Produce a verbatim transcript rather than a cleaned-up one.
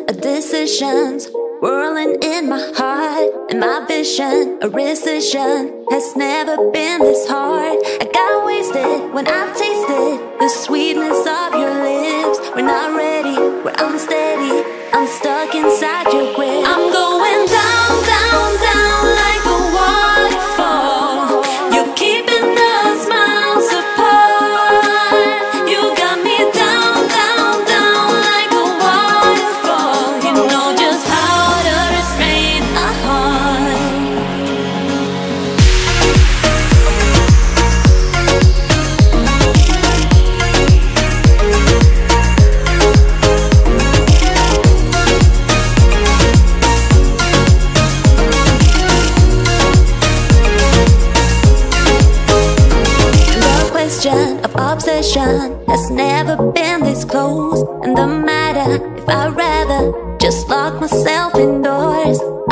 of decisions whirling in my heart, and my vision, a rescission, has never been this hard. I got wasted when I tasted the sweetness of your lips. We're not ready, we're unsteady, I'm stuck inside your grip. I'm going down, down, down like a waterfall. You're keeping us miles apart. You got me down, down, down like a waterfall. You know just how to restrain a heart. Of obsession has never been this close, and the matter if I'd rather just lock myself indoors.